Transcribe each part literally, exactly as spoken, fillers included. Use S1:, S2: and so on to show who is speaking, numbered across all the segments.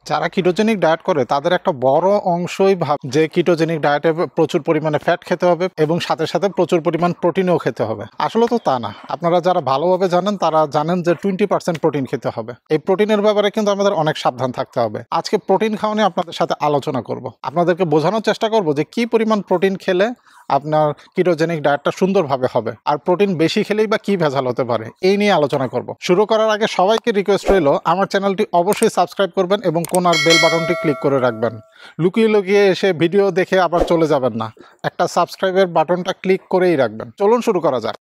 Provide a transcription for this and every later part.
S1: যারা ketogenic diet করে তাদের একটা বড় অংশই ভাব যে কিটোজেনিক ডায়েটে প্রচুর পরিমাণে ফ্যাট খেতে হবে এবং সাথে সাথে প্রচুর পরিমাণ প্রোটিনও খেতে হবে। আসলে তো তা না। আপনারা যারা ভালোভাবে জানেন তারা জানেন যে টোয়েন্টি পার্সেন্ট প্রোটিন খেতে হবে। এই প্রোটিনের ব্যাপারে কিন্তু আমাদের অনেক সাবধান থাকতে হবে। আজকে প্রোটিন খাওয়া নিয়ে আপনাদের সাথে আলোচনা করব, আপনাদেরকে বোঝানোর চেষ্টা করব যে কি পরিমাণ প্রোটিন খেলে আপনার কিটোজেনিক ডায়েটটা সুন্দরভাবে হবে, আর প্রোটিন বেশি খেলেই বা কি ভেজাল হতে পারে এই নিয়ে আলোচনা করব। শুরু করার আগে সবাইকে রিকোয়েস্ট রইল আমার চ্যানেলটি অবশ্যই সাবস্ক্রাইব করবেন এবং কোনার বেল বাটনটি ক্লিক করে রাখবেন। লুকিয়ে লুকিয়ে এসে ভিডিও দেখে আবার চলে যাবেন না, একটা সাবস্ক্রাইবের বাটনটা ক্লিক করেই রাখবেন। চলুন শুরু করা যাক।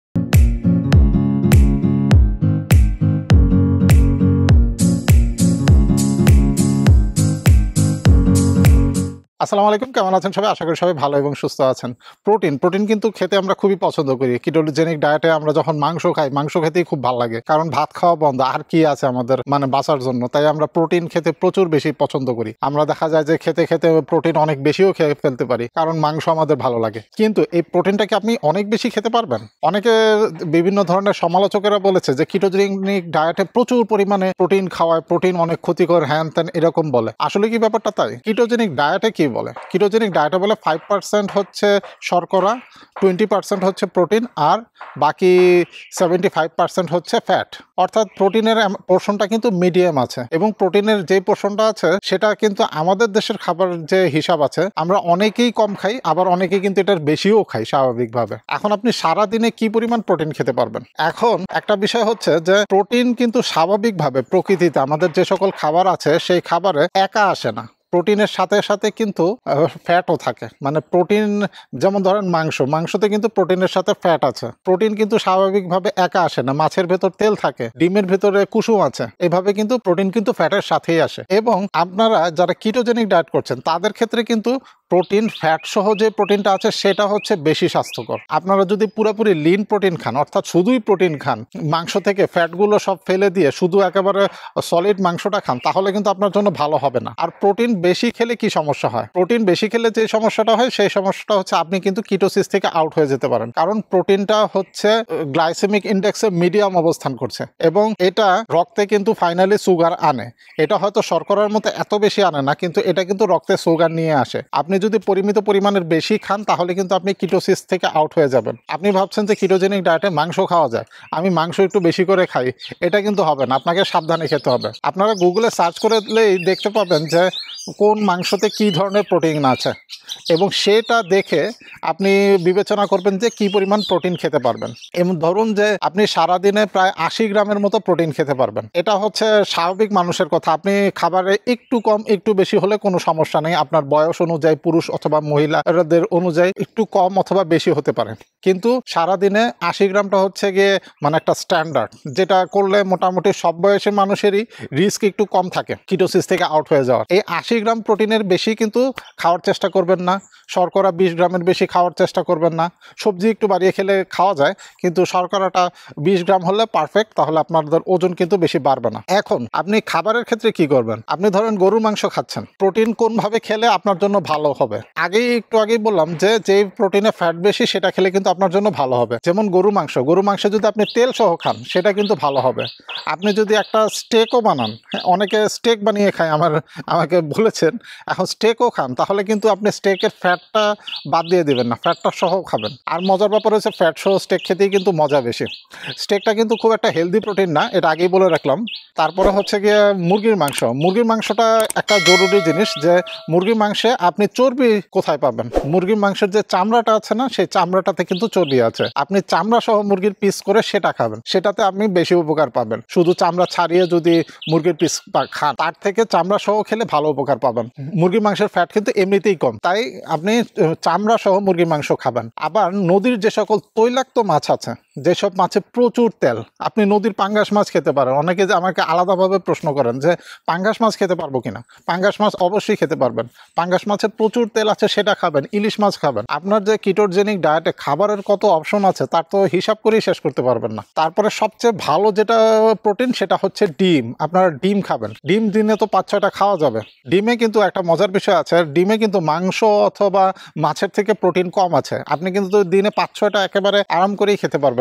S1: আসসালামু আলাইকুম, কেমন আছেন সবাই? আশা করি সবাই ভালো এবং সুস্থ আছেন। প্রোটিন প্রোটিন কিন্তু খেতে আমরা খুবই পছন্দ করি। কিটোজেনিক ডায়েটে আমরা যখন মাংস খাই, মাংস খেতেই খুব ভালো লাগে, কারণ ভাত খাওয়া বন্ধ, আর কি আছে আমাদের মানে বাঁচার জন্য। তাই আমরা প্রোটিন খেতে প্রচুর বেশি পছন্দ করি। আমরা দেখা যায় যে খেতে খেতে প্রোটিন অনেক বেশিও খেয়ে ফেলতে পারি, কারণ মাংস আমাদের ভালো লাগে। কিন্তু এই প্রোটিনটাকে আপনি অনেক বেশি খেতে পারবেন? অনেকে বিভিন্ন ধরনের সমালোচকেরা বলেছে যে কিটোজেনিক ডায়েটে প্রচুর পরিমাণে প্রোটিন খাওয়ায়, প্রোটিন অনেক ক্ষতিকর, হ্যান ত্যান এরকম বলে। আসলে কি ব্যাপারটা তাই? কিটোজেনিক ডায়েটে কি বলে? কিটোজেনিক ডায়েটে বলে ফাইভ পার্সেন্ট হচ্ছে শর্করা, টোয়েন্টি পার্সেন্ট হচ্ছে প্রোটিন, আর বাকি সেভেন্টি ফাইভ পার্সেন্ট হচ্ছে ফ্যাট। অর্থাৎ প্রোটিনের পোর্শনটা কিন্তু মিডিয়াম আছে, এবং প্রোটিনের যে পোর্শনটা আছে সেটা কিন্তু আমাদের দেশের খাবার যে হিসাব আছে, আমরা অনেকেই কম খাই, আবার অনেকেই কিন্তু এটার বেশিও খাই স্বাভাবিকভাবে। এখন আপনি সারা দিনে কি পরিমাণ প্রোটিন খেতে পারবেন? এখন একটা বিষয় হচ্ছে যে প্রোটিন কিন্তু স্বাভাবিকভাবে প্রকৃতিতে আমাদের যে সকল খাবার আছে সেই খাবারে একা আসে না, প্রোটিনের সাথে সাথে কিন্তু ফ্যাটও থাকে। মানে প্রোটিন যেমন ধরেন মাংস, মাংসতে কিন্তু প্রোটিনের সাথে ফ্যাট আছে। প্রোটিন কিন্তু স্বাভাবিকভাবে একা আসে না, মাছের ভেতর তেল থাকে, ডিমের ভেতরে কুসুম আছে, এভাবে কিন্তু প্রোটিন কিন্তু ফ্যাটের সাথেই আসে। এবং আপনারা যারা কিটোজেনিক ডায়েট করছেন তাদের ক্ষেত্রে কিন্তু প্রোটিন ফ্যাট সহ যে প্রোটিনটা আছে সেটা হচ্ছে বেশি স্বাস্থ্যকর। আপনারা যদি পুরোপুরি লিন প্রোটিন খান, অর্থাৎ শুধুই প্রোটিন খান, মাংস থেকে ফ্যাটগুলো সব ফেলে দিয়ে শুধু একেবারে সলিড মাংসটা খান, তাহলে কিন্তু আপনার জন্য ভালো হবে না। আর প্রোটিন বেশি খেলে কি সমস্যা হয়? প্রোটিন বেশি খেলে যে সমস্যাটা হয় সেই সমস্যাটা হচ্ছে আপনি কিন্তু কিটোসিস থেকে আউট হয়ে যেতে পারেন, কারণ প্রোটিনটা হচ্ছে গ্লাইসেমিক ইন্ডেক্সে মিডিয়াম অবস্থান করছে এবং এটা রক্তে কিন্তু ফাইনালি সুগার আনে। এটা হয়তো শর্করার মতো এত বেশি আনে না, কিন্তু এটা কিন্তু রক্তে সুগার নিয়ে আসে। আপনি যদি পরিমিত পরিমাণের বেশি খান তাহলে কিন্তু আপনি কিটোসিস থেকে আউট হয়ে যাবেন। আপনি ভাবছেন যে কিটোজেনিক ডায়েটে মাংস খাওয়া যায়, আমি মাংস একটু বেশি করে খাই, এটা কিন্তু হবে না। আপনাকে সাবধানে খেতে হবে। আপনারা গুগলে সার্চ করলেই দেখতে পাবেন যে কোন মাংসতে কি ধরনের প্রোটিন আছে, এবং সেটা দেখে আপনি বিবেচনা করবেন যে কি পরিমাণ প্রোটিন খেতে পারবেন। এবং ধরুন যে আপনি সারাদিনে প্রায় আশি গ্রামের মতো প্রোটিন খেতে পারবেন। এটা হচ্ছে স্বাভাবিক মানুষের কথা। আপনি খাবারে একটু কম একটু বেশি হলে কোনো সমস্যা নেই, আপনার বয়স অনুযায়ী পুরুষ অথবা মহিলাদের অনুযায়ী একটু কম অথবা বেশি হতে পারে, কিন্তু সারাদিনে আশি গ্রামটা হচ্ছে গিয়ে মানে একটা স্ট্যান্ডার্ড, যেটা করলে মোটামুটি সব বয়সের মানুষেরই রিস্ক একটু কম থাকে কিটোসিস থেকে আউট হয়ে যাওয়ার। এই আশি গ্রাম প্রোটিনের বেশি কিন্তু খাওয়ার চেষ্টা করবেন না। শর্করা বিশ গ্রামের বেশি খাওয়ার চেষ্টা করবেন না। সবজি একটু বাড়িয়ে খেলে খাওয়া যায়, কিন্তু শর্করাটা বিশ গ্রাম হলে পারফেক্ট, তাহলে আপনাদের ওজন কিন্তু বেশি বাড়বে না। এখন আপনি খাবারের ক্ষেত্রে কি করবেন? আপনি ধরেন গরুর মাংস খাচ্ছেন, প্রোটিন কোনভাবে খেলে আপনার জন্য ভালো হবে? আগেই একটু আগেই বললাম যে যে প্রোটিনে ফ্যাট বেশি সেটা খেলে কিন্তু আপনার জন্য ভালো হবে। যেমন গরু মাংস, গরু মাংস যদি আপনি তেল সহ খান সেটা কিন্তু ভালো হবে। আপনি যদি একটা স্টেকও বানান, অনেকে স্টেক বানিয়ে খায়, আমার আমাকে বলেছেন, এখন স্টেকও খান, তাহলে কিন্তু আপনি স্টেকের ফ্যাটটা বাদ দিয়ে দেবেন না, ফ্যাটটা সহ খাবেন। আর মজার ব্যাপার হচ্ছে ফ্যাট সহ স্টেক খেতেই কিন্তু মজা বেশি। স্টেকটা কিন্তু খুব একটা হেলদি প্রোটিন না, এটা আগেই বলে রাখলাম। তারপরে হচ্ছে গিয়ে মুরগির মাংস। মুরগির মাংসটা একটা জরুরি জিনিস, যে মুরগির মাংসে আপনি চর্বি কোথায় পাবেন? মুরগির মাংসের যে চামড়াটা আছে না, সেই চামড়াটাতে কিন্তু চর্বি আছে। আপনি চামড়া সহ মুরগির পিস করে সেটা খাবেন, সেটাতে আপনি বেশি উপকার পাবেন। শুধু চামড়া ছাড়িয়ে যদি মুরগির পিস খান, তার থেকে চামড়া সহ খেলে ভালো উপকার পাবেন। মুরগির মাংসের ফ্যাট কিন্তু এমনিতেই কম, তাই আপনি চামড়া সহ মুরগির মাংস খাবেন। আবার নদীর যে সকল তৈলাক্ত মাছ আছে, যেসব মাছে প্রচুর তেল, আপনি নদীর পাঙ্গাস মাছ খেতে পারেন। অনেকে যে আমাকে আলাদাভাবে প্রশ্ন করেন যে পাঙ্গাস মাছ খেতে পারবো কিনা। পাঙ্গাস মাছ অবশ্যই খেতে পারবেন। পাঙ্গাস মাছের প্রচুর তেল আছে, সেটা খাবেন। ইলিশ মাছ খাবেন। আপনার যে কিটোজেনিক ডায়েটে খাবারের কত অপশন আছে তার তো হিসাব করেই শেষ করতে পারবেন না। তারপরে সবচেয়ে ভালো যেটা প্রোটিন সেটা হচ্ছে ডিম। আপনারা ডিম খাবেন। ডিম দিনে তো পাঁচ ছয়টা খাওয়া যাবে। ডিমে কিন্তু একটা মজার বিষয় আছে, ডিমে কিন্তু মাংস অথবা মাছের থেকে প্রোটিন কম আছে। আপনি কিন্তু দিনে পাঁচ ছয়টা একেবারে আরাম করেই খেতে পারবেন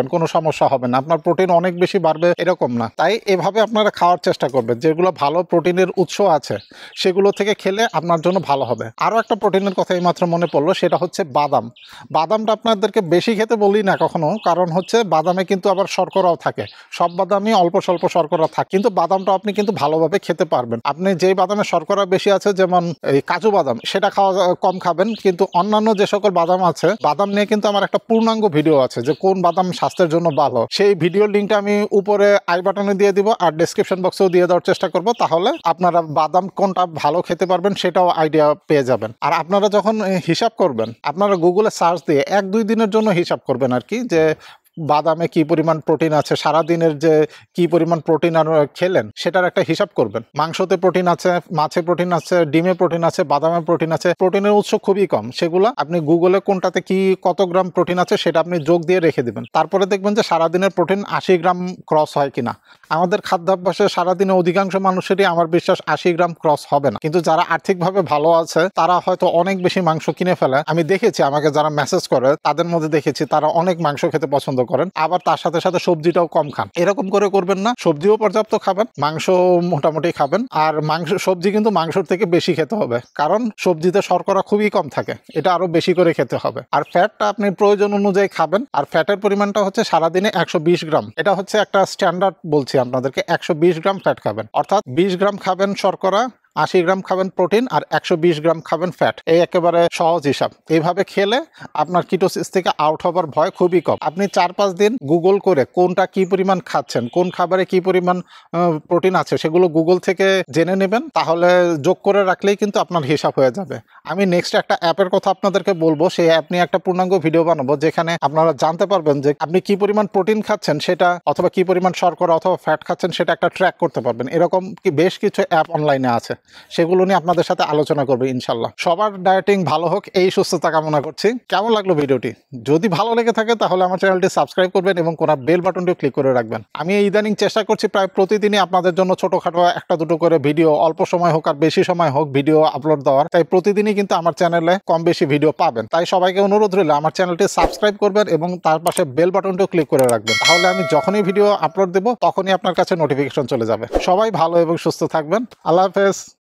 S1: পারবেন, কোনো সমস্যা হবে না, আপনার প্রোটিন অনেক বেশি বাড়বে এরকম না। তাই এভাবে আপনারা খাওয়ার চেষ্টা করবেন, যেগুলো ভালো প্রোটিনের উৎস আছে সেগুলো থেকে খেলে আপনার জন্য ভালো হবে। আরও একটা প্রোটিনের কথা এইমাত্র মনে পড়লো, সেটা হচ্ছে বাদাম। বাদামটা আপনাদেরকে বেশি খেতে বলি না কখনো, কারণ হচ্ছে বাদামে কিন্তু আবার শর্করাও থাকে। সব বাদামই অল্প স্বল্প শর্করা থাকে, কিন্তু বাদামটা আপনি কিন্তু ভালোভাবে খেতে পারবেন। আপনি যেই বাদামে শর্করা বেশি আছে, যেমন এই কাজু বাদাম, সেটা খাওয়া কম খাবেন, কিন্তু অন্যান্য যে সকল বাদাম আছে, বাদাম নিয়ে কিন্তু আমার একটা পূর্ণাঙ্গ ভিডিও আছে যে কোন বাদাম স্বাস্থ্যের জন্য ভালো। সেই ভিডিওর লিঙ্কটা আমি উপরে আই বাটনে দিয়ে দিব আর ডেসক্রিপশন বক্সেও দিয়ে দেওয়ার চেষ্টা করব, তাহলে আপনারা বাদাম কোনটা ভালো খেতে পারবেন সেটাও আইডিয়া পেয়ে যাবেন। আর আপনারা যখন হিসাব করবেন, আপনারা গুগলে সার্চ দিয়ে এক দুই দিনের জন্য হিসাব করবেন আর কি, যে বাদামে কি পরিমাণ প্রোটিন আছে, সারা দিনের যে কি পরিমাণ প্রোটিন আর খেলেন সেটার একটা হিসাব করবেন। মাংসতে প্রোটিন আছে, মাছে প্রোটিন আছে, ডিমে প্রোটিন আছে, বাদামে প্রোটিন আছে, প্রোটিনের উৎস খুবই কম। সেগুলো আপনি গুগলে কোনটাতে কি কত গ্রাম প্রোটিন আছে সেটা আপনি যোগ দিয়ে রেখে দিবেন। তারপরে দেখবেন যে সারাদিনের প্রোটিন আশি গ্রাম ক্রস হয় কিনা। আমাদের খাদ্যাভ্যাসে সারাদিনে অধিকাংশ মানুষেরই আমার বিশ্বাস আশি গ্রাম ক্রস হবে না, কিন্তু যারা আর্থিকভাবে ভালো আছে তারা হয়তো অনেক বেশি মাংস কিনে ফেলে। আমি দেখেছি, আমাকে যারা মেসেজ করে তাদের মধ্যে দেখেছি তারা অনেক মাংস খেতে পছন্দ করেন, আবার তার সাথে সাথে সবজিটাও কম খান। এরকম করে করবেন না, সবজিও পর্যাপ্ত খাবেন, মাংস মোটামুটি খাবেন। আর মাংস সবজি কিন্তু মাংসর থেকে বেশি খেতে হবে, কারণ সবজিতে শর্করা খুবই কম থাকে, এটা আরো বেশি করে খেতে হবে। আর ফ্যাটটা আপনি প্রয়োজন অনুযায়ী খাবেন, আর ফ্যাটের পরিমাণটা হচ্ছে সারাদিনে একশো বিশ গ্রাম। এটা হচ্ছে একটা স্ট্যান্ডার্ড বলছি আপনাদেরকে, একশো বিশ গ্রাম ফ্যাট খাবেন, অর্থাৎ বিশ গ্রাম খাবেন শর্করা, আশি গ্রাম খাবেন প্রোটিন, আর একশো বিশ গ্রাম খাবেন ফ্যাট। এই একেবারে সহজ হিসাব। এইভাবে খেলে আপনার কিটোসিস থেকে আউট হবার ভয় খুবই কম। আপনি চার পাঁচ দিন গুগল করে কোনটা কি পরিমাণ খাচ্ছেন, কোন খাবারে কি পরিমাণ প্রোটিন আছে সেগুলো গুগল থেকে জেনে নেবেন, তাহলে যোগ করে রাখলেই কিন্তু আপনার হিসাব হয়ে যাবে। আমি নেক্সট একটা অ্যাপের কথা আপনাদেরকে বলবো, সেই অ্যাপ নিয়ে একটা পূর্ণাঙ্গ ভিডিও বানাবো, যেখানে আপনারা জানতে পারবেন যে আপনি কি পরিমাণ প্রোটিন খাচ্ছেন সেটা, অথবা কি পরিমাণ শর্করা অথবা ফ্যাট খাচ্ছেন সেটা একটা ট্র্যাক করতে পারবেন। এরকম কি বেশ কিছু অ্যাপ অনলাইনে আছে, সেগুলো নিয়ে আপনাদের সাথে আলোচনা করবে ইনশাল্লাহ। সবার ডায়েটিং ভালো হোক এই সুস্থতা কামনা করছি। কেমন লাগলো ভিডিওটি? যদি ভালো লেগে থাকে তাহলে আমার চ্যানেলটি সাবস্ক্রাইব করবেন এবং কোন বেল বাটনটি ক্লিক করে রাখবেন। আমি ইদানিং চেষ্টা করছি প্রায় প্রতিদিনই আপনাদের জন্য ছোটখাটো একটা দুটো করে ভিডিও, অল্প সময় হোক আর বেশি সময় হোক, ভিডিও আপলোড দেওয়ার। তাই প্রতিদিনই কিন্তু আমার চ্যানেলে কম বেশি ভিডিও পাবেন। তাই সবাইকে অনুরোধ রইল আমার চ্যানেলটি সাবস্ক্রাইব করবেন এবং তার পাশে বেল বাটনটিও ক্লিক করে রাখবেন, তাহলে আমি যখনই ভিডিও আপলোড দেবো তখনই আপনার কাছে নোটিফিকেশন চলে যাবে। সবাই ভালো এবং সুস্থ থাকবেন। আল্লাহ হাফেজ।